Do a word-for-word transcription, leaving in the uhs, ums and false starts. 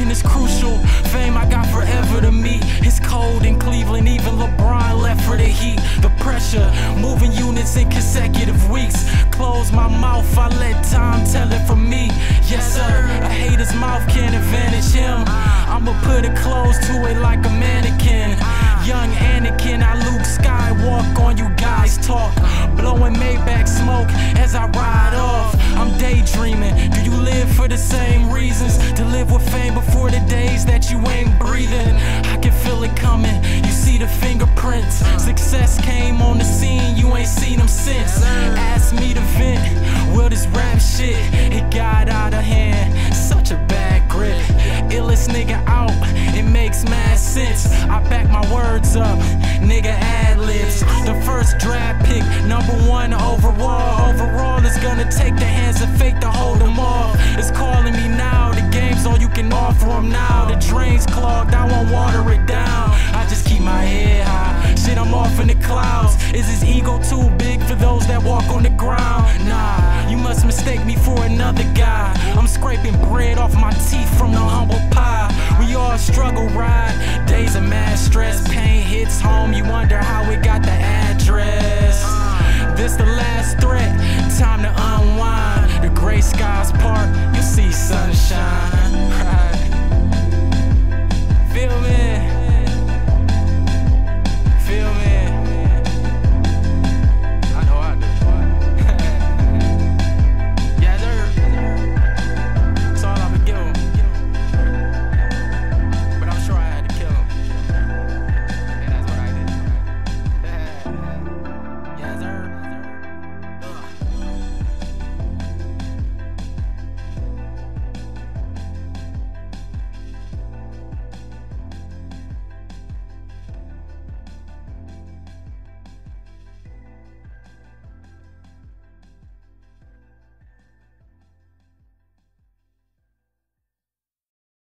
and it's crucial. Fame I got forever to meet. It's cold in Cleveland, even LeBron left for the Heat. The pressure, moving units in consecutive weeks. Close my mouth, I let time tell it for me. Yes sir, a hater's mouth can't advantage him. I'ma put it close to it like a mannequin. Young Anakin, I Luke Skywalk on you guys talk. Blowing Maybach smoke as I ride off. I'm daydreaming, do you live for the same reasons? To live with fame before the days that you ain't breathing. I can feel it coming, you see the fingerprints. Success came on the scene, you ain't seen them since. Ask me to vent, well this rap shit, it got out of hand. Such a bad grip, illest nigga out, it makes mad sense. I back my words up, nigga ad-libs. The first draft pick, number one overall. Overall is gonna take the hands of fate to hold them off. It's calling me now, the game's all you can offer them now. The drain's clogged, I won't water it down. I just keep my head high, shit I'm off in the clouds. Is his ego too big for those that walk on the ground? Nah, you must mistake me for another guy. I'm scraping bread off my teeth from the humble pie. We all struggle, ride days of mad stress. Pain hits home, you wonder how we got the address. This the last threat.